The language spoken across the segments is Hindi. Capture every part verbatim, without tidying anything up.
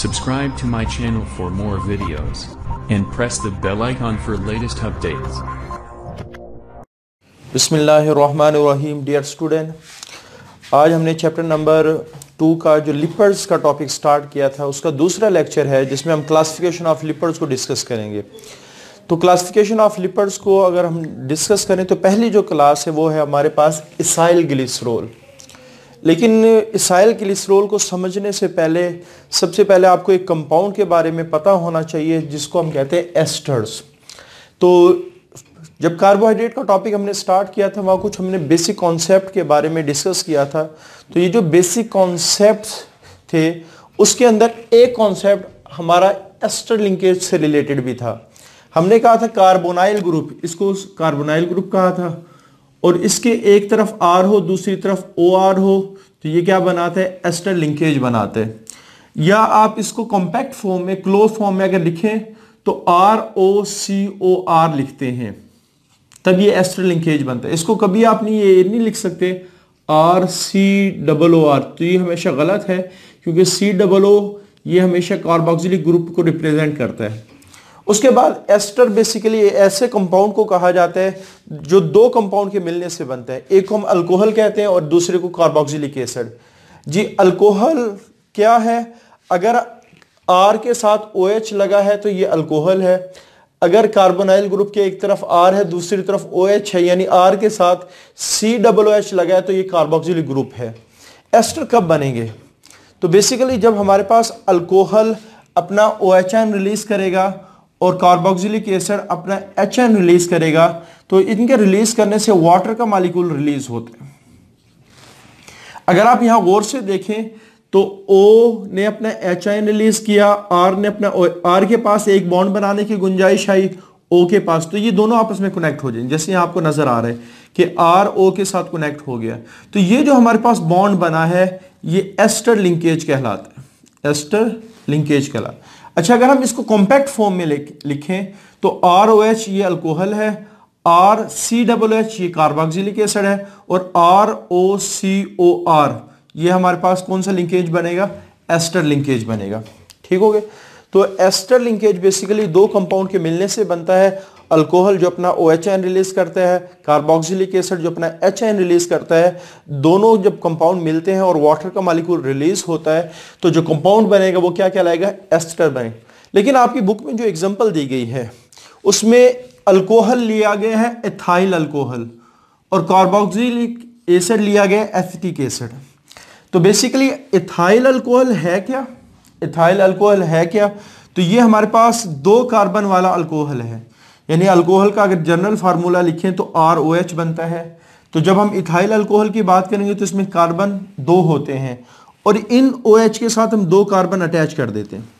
Subscribe to my channel for more videos and press the bell icon for latest updates. बिस्मिल्लाहिर्रहमानिर्रहीम। डियर स्टूडेंट, आज हमने चैप्टर नंबर टू का जो लिपिड्स का टॉपिक स्टार्ट किया था उसका दूसरा लेक्चर है जिसमें हम क्लासिफिकेशन ऑफ लिपिड्स को डिस्कस करेंगे। तो क्लासिफिकेशन ऑफ लिपिड्स को अगर हम डिस्कस करें तो पहली जो क्लास है वो है हमारे पास इसाइल ग्लिसरॉल। लेकिन इसाइल ग्लिसरॉल को समझने से पहले सबसे पहले आपको एक कंपाउंड के बारे में पता होना चाहिए जिसको हम कहते हैं एस्टर्स। तो जब कार्बोहाइड्रेट का टॉपिक हमने स्टार्ट किया था वहाँ कुछ हमने बेसिक कॉन्सेप्ट के बारे में डिस्कस किया था। तो ये जो बेसिक कॉन्सेप्ट्स थे उसके अंदर एक कॉन्सेप्ट हमारा एस्टर लिंकेज से रिलेटेड भी था। हमने कहा था कार्बोनाइल ग्रुप, इसको कार्बोनाइल ग्रुप कहा था, और इसके एक तरफ आर हो दूसरी तरफ ओ आर हो तो ये क्या बनाते हैं, एस्टर लिंकेज बनाते हैं। या आप इसको कॉम्पैक्ट फॉर्म में, क्लोज फॉर्म में अगर लिखें तो आर ओ सी ओ आर लिखते हैं तब ये एस्टर लिंकेज बनता है। इसको कभी आप नहीं ये नहीं लिख सकते R C double O R, तो ये हमेशा गलत है क्योंकि सी डबल ओ ये हमेशा कार्बोक्सिलिक ग्रुप को रिप्रेजेंट करता है। उसके बाद एस्टर बेसिकली ऐसे कंपाउंड को कहा जाता है जो दो कंपाउंड के मिलने से बनता है। एक को हम अल्कोहल कहते हैं और दूसरे को कार्बोक्सिलिक एसिड। जी अल्कोहल क्या है, अगर आर के साथ ओ एच लगा है तो ये अल्कोहल है। अगर कार्बोनाइल ग्रुप के एक तरफ आर है दूसरी तरफ ओ एच है यानी आर के साथ सी डबल ओ एच लगा है तो ये कार्बोक्सिलिक ग्रुप है। एस्टर कब बनेंगे, तो बेसिकली जब हमारे पास अल्कोहल अपना ओ एच एन रिलीज करेगा और कार्बोक्सिलिक एसिड अपना एच एन रिलीज करेगा तो इनके रिलीज करने से वाटर का मॉलिक्यूल रिलीज होता है। अगर आप यहां गौर से देखें तो O ने अपना एच एन रिलीज किया, R ने अपना R के पास एक बॉन्ड बनाने की गुंजाइश आई O के पास, तो ये दोनों आपस में कनेक्ट हो जाएंगे। जैसे यहां आपको नजर आ रहा है कि R O के साथ कनेक्ट हो गया तो ये जो हमारे पास बॉन्ड बना है ये एस्टर लिंकेज कहलाता है। एस्टर लिंकेज कहलाता है। अच्छा, अगर हम इसको कॉम्पैक्ट फॉर्म में लिखें तो आर ओ एच ये अल्कोहल है, आर सी डबल एच ये कार्बोक्सिलिक एसिड है और R O C O R ये हमारे पास कौन सा लिंकेज बनेगा, एस्टर लिंकेज बनेगा। ठीक हो गया। तो एस्टर लिंकेज बेसिकली दो कंपाउंड के मिलने से बनता है। अल्कोहल जो अपना ओ एच एन रिलीज करता है, कार्बोक्सिलिक एसिड जो अपना एच एन रिलीज करता है, दोनों जब कंपाउंड मिलते हैं और वाटर का मॉलिक्यूल रिलीज होता है तो जो कंपाउंड बनेगा वो क्या कहलाएगा, एस्टर बनेगा। लेकिन आपकी बुक में जो एग्जांपल दी गई है उसमें अल्कोहल लिया गया है एथाइल अल्कोहल और कार्बोक्सिलिक एसिड लिया गया एसिटिक एसिड। तो बेसिकली एथाइल अल्कोहल है क्या, एथाइल अल्कोहल है क्या, तो ये हमारे पास दो कार्बन वाला अल्कोहल है। यानी अल्कोहल का अगर जनरल फार्मूला लिखें तो आर ओ एच बनता है। तो जब हम इथाइल अल्कोहल की बात करेंगे तो इसमें कार्बन दो होते हैं और इन ओ एच के साथ हम दो कार्बन अटैच कर देते हैं।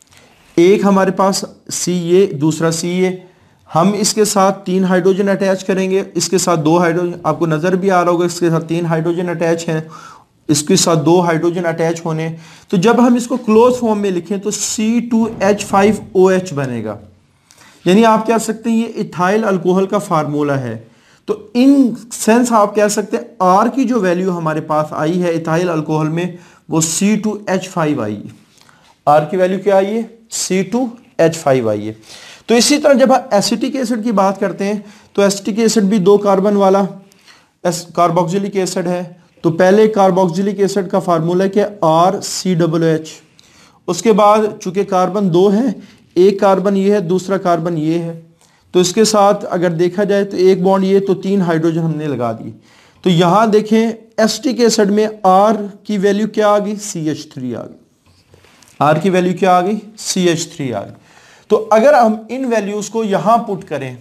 एक हमारे पास सी ए, दूसरा सी ए। हम इसके साथ तीन हाइड्रोजन अटैच करेंगे, इसके साथ दो हाइड्रोजन, आपको नजर भी आ रहा होगा इसके साथ तीन हाइड्रोजन अटैच हैं, इसके साथ दो हाइड्रोजन अटैच होने। तो जब हम इसको क्लोज फॉर्म में लिखें तो C two H five O H बनेगा। यानी आप कह सकते हैं ये इथाइल अल्कोहल का फार्मूला है। तो इन सेंस आप कह सकते हैं आर की जो वैल्यू हमारे पास आई है इथाइल अल्कोहल में वो सी टू एच फाइव आई है। आर की वैल्यू क्या आई है, सी टू एच फाइव आई है। तो इसी तरह जब हम एसिटिक एसिड की बात करते हैं तो एसिटिक एसिड भी दो कार्बन वाला कार्बोक्सिलिक एसिड है। तो पहले कार्बोक्सिलिक एसिड का फार्मूला क्या, आर सी डबल एच। उसके बाद चूंकि कार्बन दो हैं, एक कार्बन ये है दूसरा कार्बन ये है, तो इसके साथ अगर देखा जाए तो एक बॉन्ड ये, तो तीन हाइड्रोजन हमने लगा दी। तो यहां देखें एसिटिक एसिड में आर की वैल्यू क्या आ गई, सी एच थ्री आ गई। आर की वैल्यू क्या आ गई, सी एच थ्री आ गई। तो अगर हम इन वैल्यूज को यहां पुट करें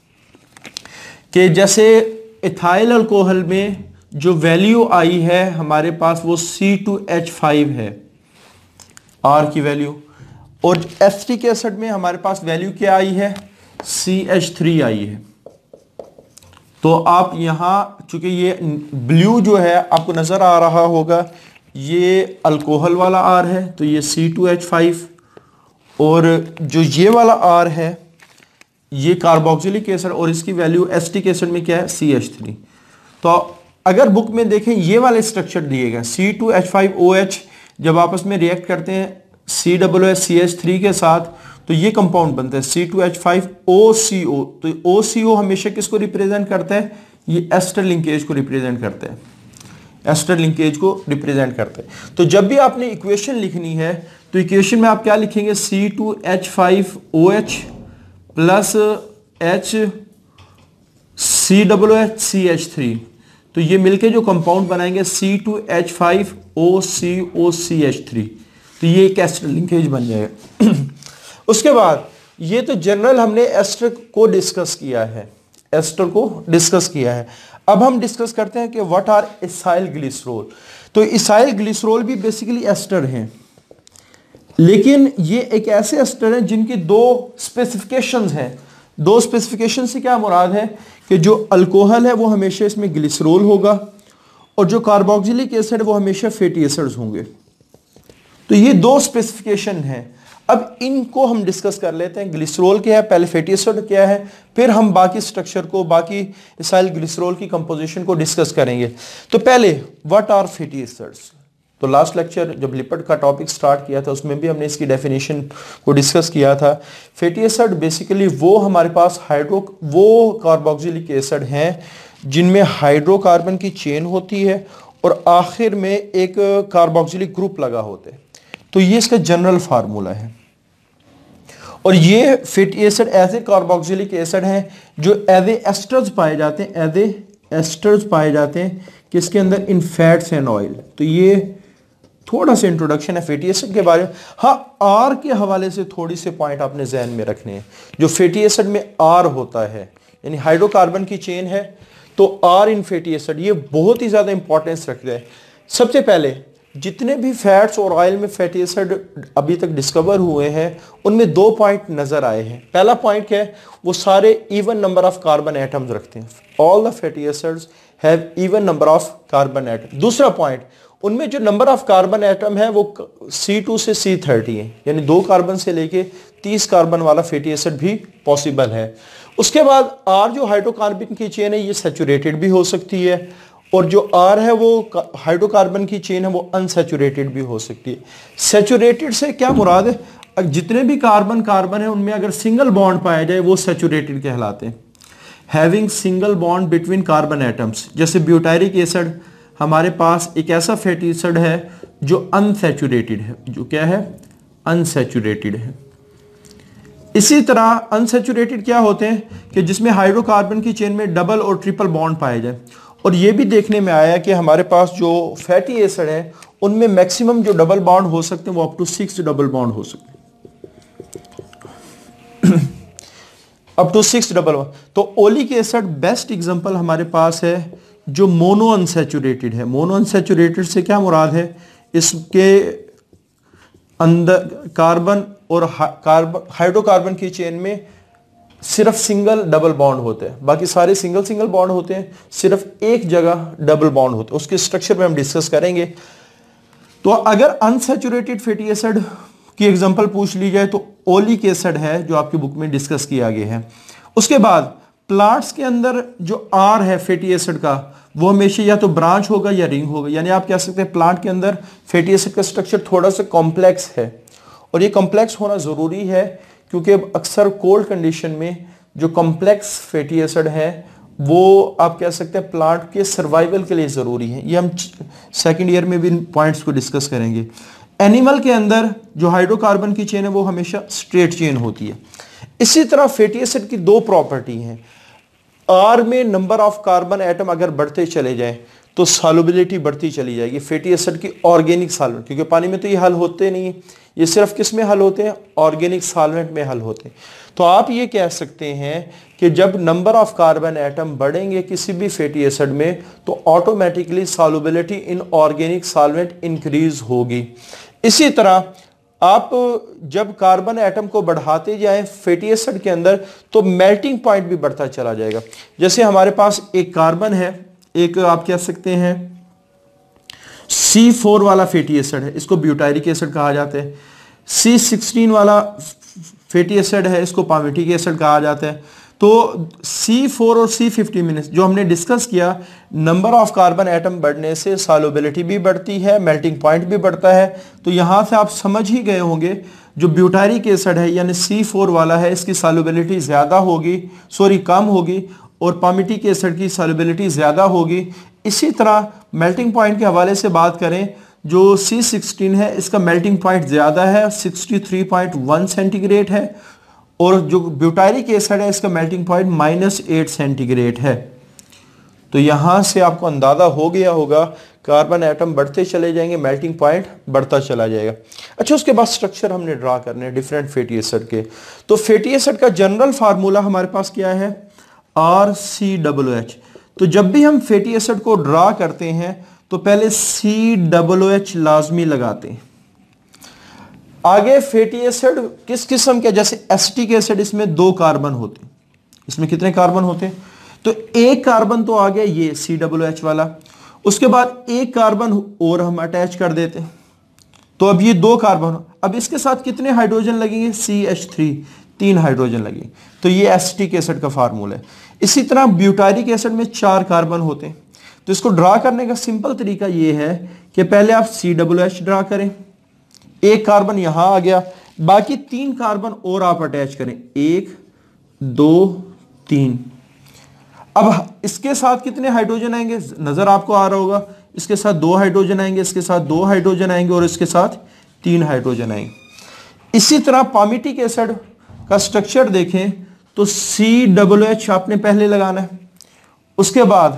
कि जैसे इथाइल अल्कोहल में जो वैल्यू आई है हमारे पास वो सी टू एच फाइव है आर की वैल्यू, और एसिटिक एसिड में हमारे पास वैल्यू क्या आई है, सी एच थ्री आई है। तो आप यहां चूंकि ये ब्लू जो है आपको नजर आ रहा होगा ये अल्कोहल वाला आर है तो ये सी टू एच फाइव, और जो ये वाला आर है ये कार्बोक्सिलिक एसिड और इसकी वैल्यू एसिटिक एसिड में क्या है, सी एच थ्री। तो अगर बुक में देखें ये वाले स्ट्रक्चर दिए गए C two H five O H जब आपस में रिएक्ट करते हैं C W H C H three के साथ, तो ये कंपाउंड बनता है C two H five O C O. तो ओ सी ओ हमेशा किसको रिप्रेजेंट करता है? ये एस्टर लिंकेज को रिप्रेजेंट करता है, एस्टर लिंकेज को रिप्रेजेंट करते हैं। तो जब भी आपने इक्वेशन लिखनी है तो इक्वेशन में आप क्या लिखेंगे? C two H five O H plus H C W H C H three, तो ये मिलके जो कंपाउंड बनाएंगे C two H five O C O C H three, तो ये एक एस्टर लिंकेज बन जाएगा। उसके बाद ये तो जनरल हमने एस्टर को डिस्कस किया है, एस्टर को डिस्कस किया है। अब हम डिस्कस करते हैं कि व्हाट आर इसाइल ग्लिसरॉल। तो इसाइल ग्लिसरॉल भी बेसिकली एस्टर हैं, लेकिन ये एक ऐसे एस्टर हैं जिनकी दो स्पेसिफिकेशंस हैं। दो स्पेसिफिकेशन से क्या मुराद है कि जो अल्कोहल है वो हमेशा इसमें ग्लिसरॉल होगा और जो कार्बोक्सिलिक एसिड है वो हमेशा फैटी एसिड्स होंगे। तो ये दो स्पेसिफिकेशन हैं। अब इनको हम डिस्कस कर लेते हैं। ग्लिसरॉल क्या है, पहले फैटी एसिड क्या है, फिर हम बाकी स्ट्रक्चर को, बाकी इसाइल ग्लिसरॉल की कंपोजिशन को डिस्कस करेंगे। तो पहले व्हाट आर फैटी एसिड्स। तो लास्ट लेक्चर जब लिपिड का टॉपिक स्टार्ट किया था उसमें भी हमने इसकी डेफिनेशन को डिस्कस किया था। फैटी एसिड बेसिकली वो हमारे पास हाइड्रो वो कार्बोक्सिलिक एसिड हैं जिनमें हाइड्रोकार्बन की चेन होती है और आखिर में एक कार्बोक्सिलिक ग्रुप लगा होता है। तो ये इसका जनरल फार्मूला है। और ये फैटी एसिड ऐसे कार्बोक्सिलिक एसिड हैं जो एज ए एस्टर्स पाए जाते हैं, एज ए एस्टर्स पाए जाते हैं किसके अंदर? In fats and oil. तो ये थोड़ा सा इंट्रोडक्शन है फैटी एसिड के बारे में। हाँ, आर के हवाले से थोड़ी से पॉइंट आपने जहन में रखने हैं। जो फैटी एसिड में आर होता है, यानी हाइड्रोकार्बन की चेन है, तो आर इन फैटी एसिड ये बहुत ही ज्यादा इंपॉर्टेंस रखता है। सबसे पहले जितने भी फैट्स और ऑयल में फैटी एसिड अभी तक डिस्कवर हुए हैं उनमें दो पॉइंट नजर आए हैं। पहला पॉइंट क्या है? वो सारे even number of carbon atoms रखते हैं। All the fatty acids have even number of carbon atom. दूसरा पॉइंट, उनमें जो नंबर ऑफ कार्बन एटम है वो सी टू से सी थर्टी है, यानी दो कार्बन से लेके तीस कार्बन वाला फैटी एसिड भी पॉसिबल है। उसके बाद आर जो हाइड्रोकार्बन की चेन है ये सैचुरेटेड भी हो सकती है, और जो आर है वो हाइड्रोकार्बन की चेन है वो अनसैचुरेटेड भी हो सकती है। सैचुरेटेड से क्या मुराद है? जितने भी कार्बन कार्बन है उनमें अगर सिंगल बॉन्ड पाया जाए वो सैचुरेटेड कहलाते हैं। Having single bond between carbon atoms, जैसे ब्यूटायरिक एसिड हमारे पास एक ऐसा फैटी एसिड है जो अनसैचुरेटेड है, जो क्या है? अनसैचुरेटेड है। इसी तरह अनसैचुरेटेड क्या होते हैं कि जिसमें हाइड्रोकार्बन की चेन में डबल और ट्रिपल बॉन्ड पाए जाए। और ये भी देखने में आया कि हमारे पास जो फैटी एसिड है उनमें मैक्सिमम जो डबल बॉन्ड हो सकते हैं वो up to six double bond हो सकते हैं, up to six double bond. तो ओलिक एसिड बेस्ट एग्जांपल हमारे पास है जो मोनो अनसैचुरेटेड है। मोनो अनसैचुरेटेड से क्या मुराद है? इसके अंदर कार्बन और कार्बन हाइड्रोकार्बन की चेन में सिर्फ सिंगल डबल बॉन्ड होते हैं, बाकी सारे सिंगल सिंगल बॉन्ड होते हैं, सिर्फ एक जगह डबल बॉन्ड होते हैं। उसके स्ट्रक्चर में हम डिस्कस करेंगे। तो अगर अनसैचुरेटेड फैटी एसिड की एग्जांपल पूछ ली जाए तो ओलिक एसिड है जो आपकी बुक में डिस्कस किया गया है। उसके बाद प्लांट्स के अंदर जो आर है फैटी एसिड का वो हमेशा या तो ब्रांच होगा या रिंग होगा, यानी आप कह सकते हैं प्लांट के अंदर फैटी एसिड का स्ट्रक्चर थोड़ा सा कॉम्प्लेक्स है। और ये कॉम्प्लेक्स होना जरूरी है क्योंकि अक्सर कोल्ड कंडीशन में जो कॉम्प्लेक्स फैटी एसिड है वो आप कह सकते हैं प्लांट के सर्वाइवल के लिए जरूरी है। ये हम सेकंड ईयर में भी इन पॉइंट्स को डिस्कस करेंगे। एनिमल के अंदर जो हाइड्रोकार्बन की चेन है वो हमेशा स्ट्रेट चेन होती है। इसी तरह फैटी एसिड की दो प्रॉपर्टी हैं। आर में नंबर ऑफ कार्बन एटम अगर बढ़ते चले जाएं तो सॉल्युबिलिटी बढ़ती चली जाएगी फैटी एसिड की ऑर्गेनिक सॉल्वेंट, क्योंकि पानी में तो ये हल होते नहीं, ये सिर्फ किस में हल होते हैं? ऑर्गेनिक सॉल्वेंट में हल होते हैं। तो आप ये कह सकते हैं कि जब नंबर ऑफ कार्बन एटम बढ़ेंगे किसी भी फैटी एसिड में तो automatically solubility in organic solvent increase होगी। इसी तरह आप जब कार्बन एटम को बढ़ाते जाएं फैटी एसिड के अंदर तो मेल्टिंग पॉइंट भी बढ़ता चला जाएगा। जैसे हमारे पास एक कार्बन है, एक आप कह सकते हैं सी फोर वाला फैटी एसिड है, इसको ब्यूटायरिक एसिड कहा जाता है। सी सिक्सटीन वाला फैटी एसिड है, इसको पामिटिक एसिड कहा जाता है। तो सी फोर और सी फिफ्टी में जो हमने डिस्कस किया, नंबर ऑफ कार्बन एटम बढ़ने से सॉल्युबिलिटी भी बढ़ती है, मेल्टिंग पॉइंट भी बढ़ता है। तो यहां से आप समझ ही गए होंगे जो ब्यूटारिक एसिड है यानी सी फोर वाला है, इसकी सॉल्युबिलिटी ज्यादा होगी, सॉरी कम होगी, और पामिटिक एसिड की सॉल्युबिलिटी ज्यादा होगी। इसी तरह मेल्टिंग पॉइंट के हवाले से बात करें, जो सी सिक्सटीन है इसका मेल्टिंग पॉइंट ज्यादा है, sixty three point one centigrade है, और जो ब्यूटारिक एसिड है इसका melting point minus eight centigrade है। तो यहां से आपको अंदाजा हो गया होगा कार्बन एटम बढ़ते चले जाएंगे, मेल्टिंग पॉइंट बढ़ता चला जाएगा। अच्छा, उसके बाद स्ट्रक्चर हमने ड्रा करने हैं डिफरेंट फैटी एसिड के। तो फैटी एसिड का जनरल फार्मूला हमारे पास क्या है, आर सी डब्ल्यू एच। तो जब भी हम फैटी एसिड को ड्रा करते हैं तो पहले सी डब्ल्यू एच लाजमी लगाते हैं। आगे फैटी एसिड किस किस्म के, जैसे एसिटिक एसिड, इसमें दो कार्बन होते हैं। इसमें कितने कार्बन होते हैं, तो एक कार्बन तो आ गया ये सी डब्ल्यू एच वाला, उसके बाद एक कार्बन और हम अटैच कर देते हैं, तो अब ये दो कार्बन। अब इसके साथ कितने हाइड्रोजन लगेंगे, सी एच थ्री, तीन हाइड्रोजन लगेंगे। तो ये एसिटिक एसिड का फार्मूला है। इसी तरह ब्यूटारिक एसिड में चार कार्बन होते हैं। तो इसको ड्रा करने का सिंपल तरीका ये है कि पहले आप सी डब्ल्यू एच ड्रा करें, एक कार्बन यहां आ गया, बाकी तीन कार्बन और आप अटैच करें, एक दो तीन। अब इसके साथ कितने हाइड्रोजन आएंगे, नजर आपको आ रहा होगा, इसके साथ दो हाइड्रोजन आएंगे, इसके साथ दो हाइड्रोजन आएंगे, और इसके साथ तीन हाइड्रोजन आएंगे। इसी तरह पामिटिक एसिड का स्ट्रक्चर देखें तो सी डब्ल्यू एच आपने पहले लगाना है, उसके बाद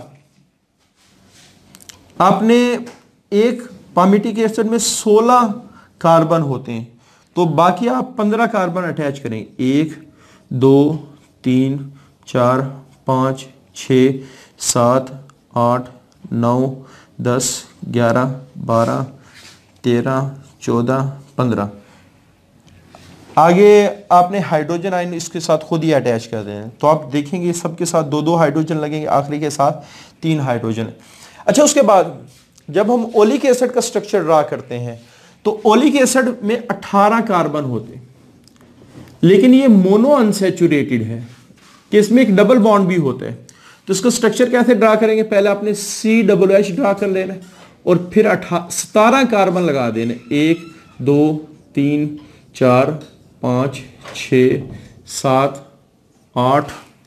आपने एक पामिटिक एसिड में सोलह कार्बन होते हैं, तो बाकी आप पंद्रह कार्बन अटैच करें, एक दो तीन चार पाँच छः सात आठ नौ दस ग्यारह बारह तेरह चौदह पंद्रह। आगे आपने हाइड्रोजन आयन इसके साथ खुद ही अटैच कर देना, तो आप देखेंगे सबके साथ दो दो हाइड्रोजन लगेंगे, आखिरी के साथ तीन हाइड्रोजन। अच्छा, उसके बाद जब हम ओलिक एसिड का स्ट्रक्चर ड्रा करते हैं तो ओलिक एसिड में अठारह कार्बन होते हैं, लेकिन ये मोनो अनसैचुरेटेड है कि इसमें एक डबल बॉन्ड भी होता है। तो इसको स्ट्रक्चर कैसे ड्रा करेंगे, पहले आपने सी डब्ल्यू एच ड्रा कर लेना और फिर अठा सतारह कार्बन लगा देने, एक दो तीन चार पाँच छ सात आठ,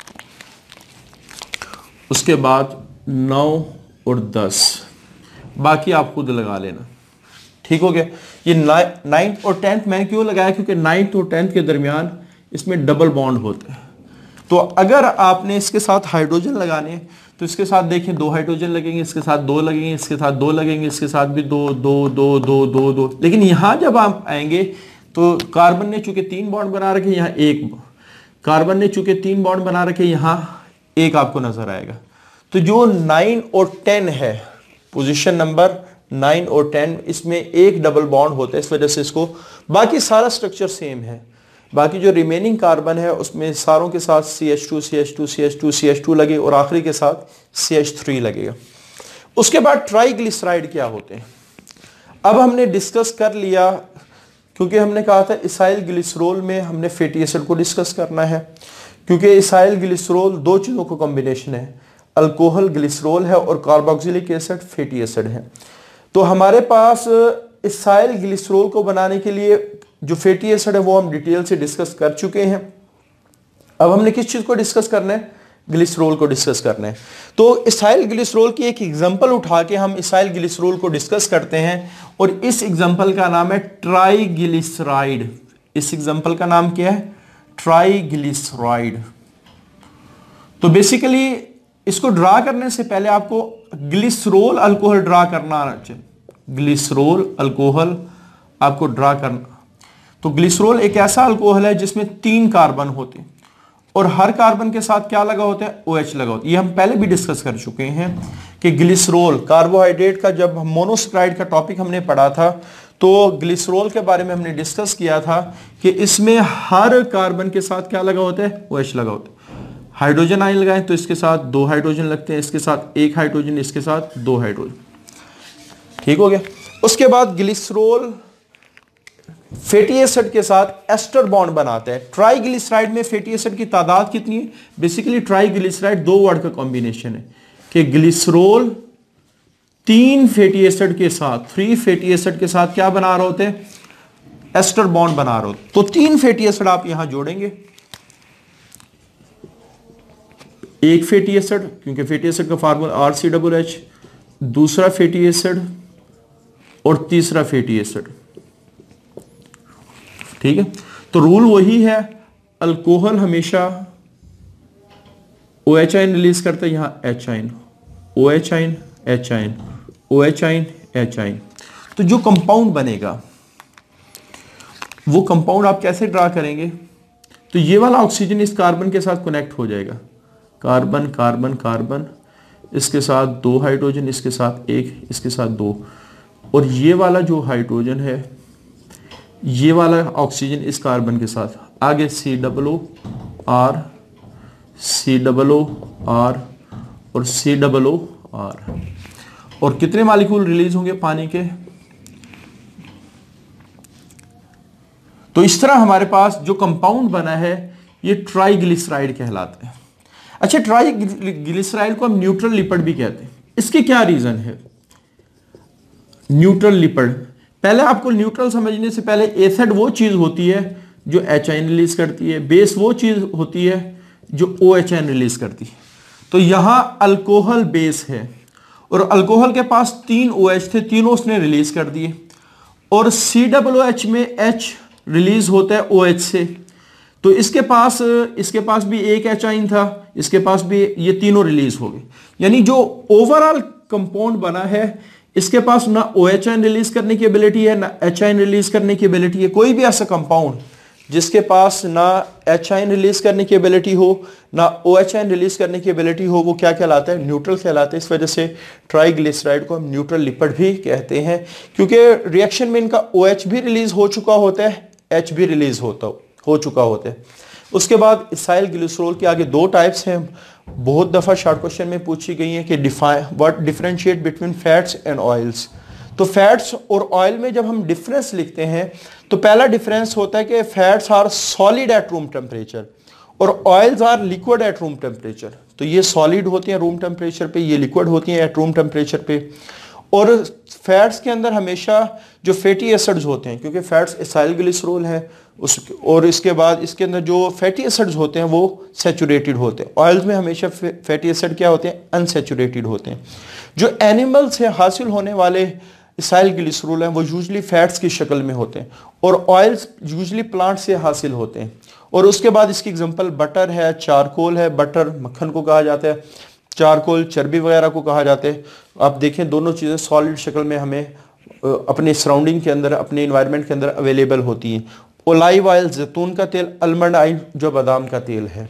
उसके बाद नौ और दस, बाकी आप खुद लगा लेना। ठीक हो गया। ये नाइन्थ और टेंथ मैंने क्यों लगाया, क्योंकि नाइन्थ और टेंथ के दरमियान इसमें डबल बॉन्ड होता है। तो अगर आपने इसके साथ हाइड्रोजन लगाने हैं तो इसके साथ देखें दो हाइड्रोजन लगेंगे, इसके साथ दो लगेंगे, इसके साथ दो लगेंगे, इसके साथ भी दो दो दो दो दो दो। लेकिन यहां जब आप आएंगे तो कार्बन ने चूंकि तीन बॉन्ड बना रखे, यहाँ एक कार्बन ने चूंकि तीन बॉन्ड बना रखे, यहाँ एक आपको नजर आएगा। तो जो नाइन और टेन है, पोजीशन नंबर नाइन और टेन, इसमें एक डबल बॉन्ड होता है, इस वजह से इसको, बाकी सारा स्ट्रक्चर सेम है। बाकी जो रिमेनिंग कार्बन है उसमें सारों के साथ C H two C H two C H two C H two लगे और आखिरी के साथ सी एच थ्री लगेगा। उसके बाद ट्राईग्लिसराइड क्या होते हैं, अब हमने डिस्कस कर लिया, क्योंकि हमने कहा था इसाइल ग्लिसरोल में हमने फैटी एसिड को डिस्कस करना है, क्योंकि इसाइल ग्लिसरोल दो चीज़ों का कॉम्बिनेशन है, अल्कोहल ग्लिसरोल है और कार्बोक्सिलिक एसिड फैटी एसिड है। तो हमारे पास इसाइल ग्लिसरोल को बनाने के लिए जो फैटी एसिड है वो हम डिटेल से डिस्कस कर चुके हैं। अब हमने किस चीज को डिस्कस करना है, ग्लिसरोल को डिस्कस करना है। तो इसाइल ग्लिसरोल की एक एग्जांपल उठा के हम इसाइल ग्लिसरोल को डिस्कस करते हैं, और इस एग्जांपल का नाम है ट्राईग्लिसराइड। इस एग्जांपल का नाम क्या है, ट्राईग्लिसराइड। तो बेसिकली इसको ड्रा करने से पहले आपको ग्लिसरोल अल्कोहल ड्रा करना आना चाहिए। ग्लिसरोल अल्कोहल आपको ड्रा करना, तो ग्लिसरोल एक ऐसा अल्कोहल है जिसमें तीन कार्बन होते हैं और हर कार्बन के साथ क्या लगा होता है, OH लगा होता है। ये हम पहले भी डिस्कस कर चुके हैं कि ग्लिसरोल कार्बोहाइड्रेट का, जब मोनोसेक्राइड का टॉपिक हमने पढ़ा था तो ग्लिसरोल के बारे में हमने डिस्कस किया था कि इसमें हर कार्बन के साथ क्या लगा होता है, OH लगा होता है। हाइड्रोजन आयन लगाएं तो इसके साथ दो हाइड्रोजन लगते हैं, इसके साथ एक हाइड्रोजन, इसके साथ दो हाइड्रोजन। ठीक हो गया। उसके बाद ग्लिसरोल फैटी एसिड के साथ एस्टर बॉन्ड बनाते हैं। ट्राईग्लिसराइड में फैटी एसिड की तादाद कितनी है? बेसिकली ट्राईग्लिसराइड दो वर्ड का कॉम्बिनेशन है कि ग्लिसरोल तीन फैटी एसिड के साथ, थ्री फैटी एसिड के साथ क्या बना रहे होते हैं? एस्टर बॉन्ड बना रहे होते। तो तीन फैटी एसिड आप यहां जोड़ेंगे, एक फैटी एसिड, क्योंकि फैटी एसिड का formula R C double H, दूसरा फैटी एसिड और तीसरा फैटी एसिड। ठीक है, तो रूल वही है, अल्कोहल हमेशा ओ एच आइन रिलीज करता है, यहां एच आइन, ओ एच आइन, एच आइन, ओ एच आइन, एच आइन। तो जो कंपाउंड बनेगा वो कंपाउंड आप कैसे ड्रा करेंगे? तो ये वाला ऑक्सीजन इस कार्बन के साथ कनेक्ट हो जाएगा, कार्बन कार्बन कार्बन, इसके साथ दो हाइड्रोजन, इसके साथ एक, इसके साथ दो, और ये वाला जो हाइड्रोजन है, ये वाला ऑक्सीजन इस कार्बन के साथ आगे C double O R, C double O R और सी डबल ओ आर। और कितने मॉलिक्यूल रिलीज होंगे पानी के? तो इस तरह हमारे पास जो कंपाउंड बना है ये ट्राईग्लिसराइड कहलाता है। अच्छा, ट्राईग्लिसराइड को हम न्यूट्रल लिपिड भी कहते हैं। इसके क्या रीजन है? न्यूट्रल लिपिड, पहले आपको न्यूट्रल समझने से पहले एसिड वो चीज होती है जो एच आइन रिलीज करती है, बेस वो चीज होती है जो ओ एच आइन रिलीज करती है। तो यहां अल्कोहल बेस है और अल्कोहल के पास तीन ओ एच थे, तीनों उसने रिलीज कर दिए, और सी डबल ओ एच में एच रिलीज होता है ओ एच से। तो इसके पास इसके पास भी एक एच आइन था, इसके पास भी, ये तीनों रिलीज हो गए। यानी जो ओवरऑल कंपाउंड बना है इसके पास ना ओ एच आइन रिलीज करने की एबिलिटी है ना एच आइन रिलीज करने की एबिलिटी है। कोई भी ऐसा कंपाउंड जिसके पास ना एच आइन रिलीज करने की एबिलिटी हो ना ओ एच आइन रिलीज करने की एबिलिटी हो, वो क्या कहलाता है? न्यूट्रल कहलाता है। इस वजह से ट्राईग्लिसराइड को हम न्यूट्रल लिपिड भी कहते हैं, क्योंकि रिएक्शन में इनका ओ एच भी रिलीज हो चुका होता है, एच भी रिलीज होता हो चुका होता है। उसके बाद इसाइल ग्लिसरोल के आगे दो टाइप्स हैं, बहुत दफा शॉर्ट क्वेश्चन में पूछी गई है कि define what differentiate between fats and oils. तो फैट्स और ऑयल में जब हम डिफरेंस लिखते हैं तो पहला डिफरेंस होता है कि fats are solid at room temperature और oils are liquid at room temperature. तो ये सॉलिड होती हैं रूम टेम्परेचर पे, ये लिक्विड होती हैं एट रूम टेम्परेचर पे। और फैट्स के अंदर हमेशा जो फैटी एसिड्स होते हैं, क्योंकि फैट्स इसाइल ग्लिसरोल है उस, और इसके बाद इसके अंदर जो फैटी एसिड्स होते हैं वो सैचुरेटेड होते हैं। ऑयल्स में हमेशा फैटी एसिड क्या होते हैं? अनसैचुरेटेड होते हैं। जो एनिमल से हासिल होने वाले इसाइल ग्लिसरोल हैं वो यूजली फैट्स की शक्ल में होते हैं और ऑयल्स यूजली प्लांट से हासिल होते हैं। और उसके बाद इसकी एग्जांपल बटर है, चारकोल है। बटर मक्खन को कहा जाता है, चारकोल चर्बी वगैरह को कहा जाता है। आप देखें दोनों चीज़ें सॉलिड शक्ल में हमें अपने सराउंडिंग के अंदर, अपने इन्वायरमेंट के अंदर अवेलेबल होती हैं। ओलाइव ऑयल जैतून का तेल, आलमंड ऑयल जो बादाम का तेल है।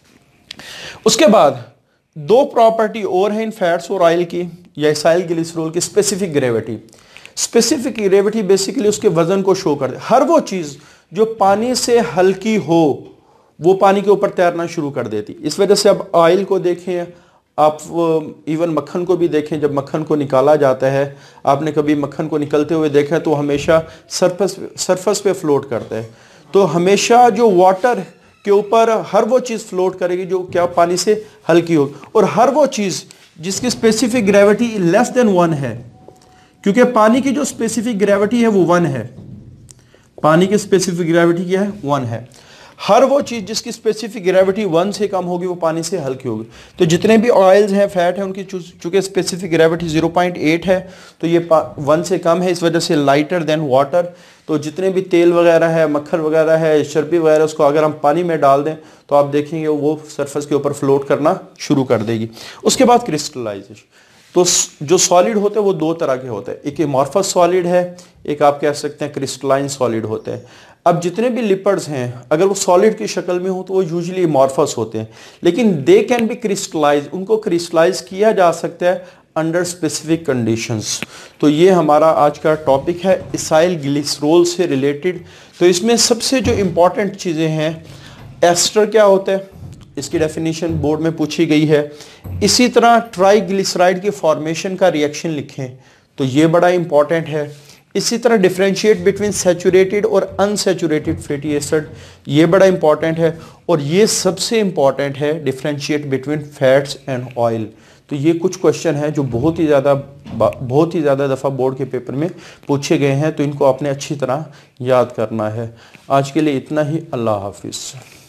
उसके बाद दो प्रॉपर्टी और है इन फैट्स और ऑयल की या इसाइल ग्लिसरोल की, specific gravity. Specific gravity basically उसके वजन को शो कर दे। हर वो चीज जो पानी से हल्की हो वो पानी के ऊपर तैरना शुरू कर देती। इस वजह से अब ऑयल को देखें, आप इवन मक्खन को भी देखें, जब मक्खन को निकाला जाता है, आपने कभी मक्खन को निकलते हुए देखा तो हमेशा सरफेस सरफेस पे फ्लोट करता है। तो हमेशा जो वाटर के ऊपर हर वो चीज़ फ्लोट करेगी जो क्या पानी से हल्की हो, और हर वो चीज़ जिसकी specific gravity less than one है, क्योंकि पानी की जो स्पेसिफिक ग्रेविटी है वो वन है। पानी की स्पेसिफिक ग्रेविटी क्या है? वन है। हर वो चीज़ जिसकी स्पेसिफिक ग्रेविटी वन से कम होगी वो पानी से हल्की होगी। तो जितने भी ऑयल्स हैं, फैट हैं, उनकी चूंकि specific gravity zero point eight है तो ये वन से कम है, इस वजह से लाइटर देन वाटर। तो जितने भी तेल वगैरह है, मक्खन वगैरह है, चर्बी वगैरह, उसको अगर हम पानी में डाल दें तो आप देखेंगे वो सरफेस के ऊपर फ्लोट करना शुरू कर देगी। उसके बाद क्रिस्टलाइजेशन। तो जो सॉलिड होते हैं वो दो तरह के होते हैं, एक एमॉर्फस सॉलिड है, एक आप कह सकते हैं क्रिस्टलाइन सॉलिड होते हैं। अब जितने भी लिपिड्स हैं अगर वो सॉलिड की शक्ल में हो तो वो यूजुअली एमॉर्फस होते हैं, लेकिन दे कैन बी क्रिस्टलाइज, उनको क्रिस्टलाइज किया जा सकता है अंडर स्पेसिफिक कंडीशंस। तो ये हमारा आज का टॉपिक है इसाइल ग्लिसरोल से रिलेटेड। तो इसमें सबसे जो इम्पॉर्टेंट चीज़ें हैं, एस्टर क्या होता है, इसकी डेफिनेशन बोर्ड में पूछी गई है। इसी तरह ट्राईग्लिसराइड की फॉर्मेशन का रिएक्शन लिखें, तो ये बड़ा इंपॉर्टेंट है। इसी तरह डिफरेंशिएट बिटवीन सैचुरेटेड और अनसैचुरेटेड फैटी एसिड, ये बड़ा इंपॉर्टेंट है। और ये सबसे इंपॉर्टेंट है differentiate between fats and oil. तो ये कुछ क्वेश्चन हैं जो बहुत ही ज़्यादा बहुत ही ज़्यादा दफ़ा बोर्ड के पेपर में पूछे गए हैं, तो इनको आपने अच्छी तरह याद करना है। आज के लिए इतना ही। अल्लाह हाफिज़।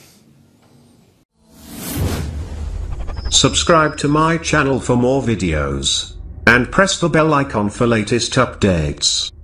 Subscribe to my channel for more videos and press the bell icon for latest updates.